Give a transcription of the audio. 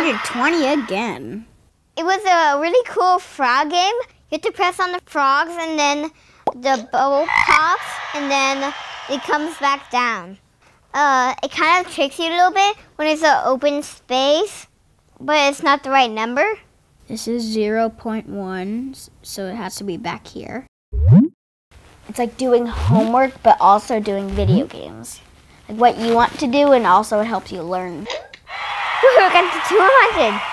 220 again. It was a really cool frog game. You have to press on the frogs and then the bowl pops and then it comes back down. It kind of tricks you a little bit when it's an open space, but it's not the right number. This is 0.1, so it has to be back here. It's like doing homework, but also doing video games. Like what you want to do, and also it helps you learn. Woohoo, got to 200.